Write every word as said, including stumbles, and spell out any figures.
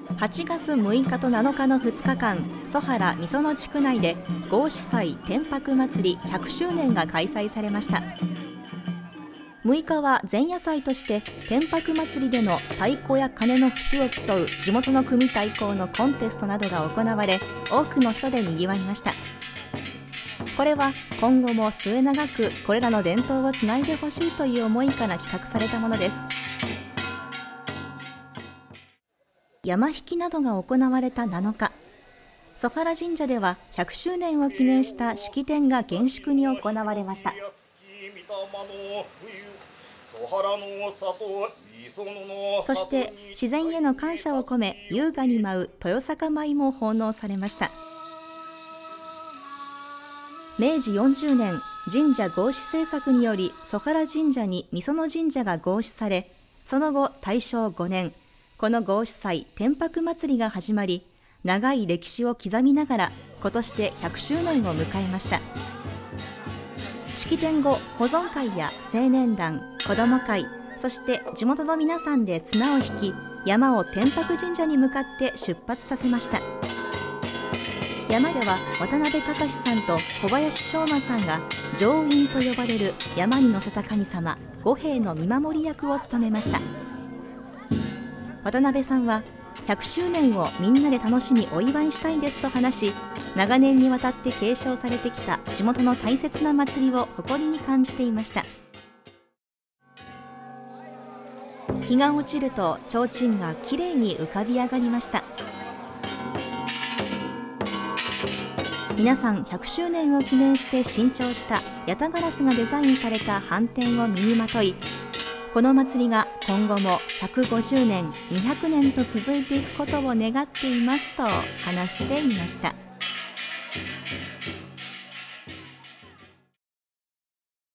はちがつむいかとなのかのふつかかん、曽原みその地区内で合祀祭天白祭りひゃくしゅうねんが開催されました。むいかは前夜祭として天白祭りでの太鼓や鐘の節を競う地元の組太鼓のコンテストなどが行われ、多くの人でにぎわいました。これは今後も末永くこれらの伝統をつないでほしいという思いから企画されたものです。山引きなどが行われたなのか、曽原神社ではひゃくしゅうねんを記念した式典が厳粛に行われました。そして自然への感謝を込め、優雅に舞う豊坂舞も奉納されました。めいじよんじゅうねん、神社合祀政策により曽原神社に御園神社が合祀され、その後たいしょうごねん、この合祀祭天白祭りが始まり、長い歴史を刻みながら今年でひゃくしゅうねんを迎えました。式典後、保存会や青年団、子ども会、そして地元の皆さんで綱を引き、山を天白神社に向かって出発させました。山では渡辺隆さんと小林翔馬さんが乗員と呼ばれる山に乗せた神様五兵の見守り役を務めました。渡辺さんはひゃくしゅうねんをみんなで楽しみお祝いしたいですと話し、長年にわたって継承されてきた地元の大切な祭りを誇りに感じていました。日が落ちると提灯がきれいに浮かび上がりました。皆さんひゃくしゅうねんを記念して新調したヤタガラスがデザインされた斑点を身にまとい、この祭りが今後もひゃくごじゅうねん、にひゃくねんと続いていくことを願っていますと話していました。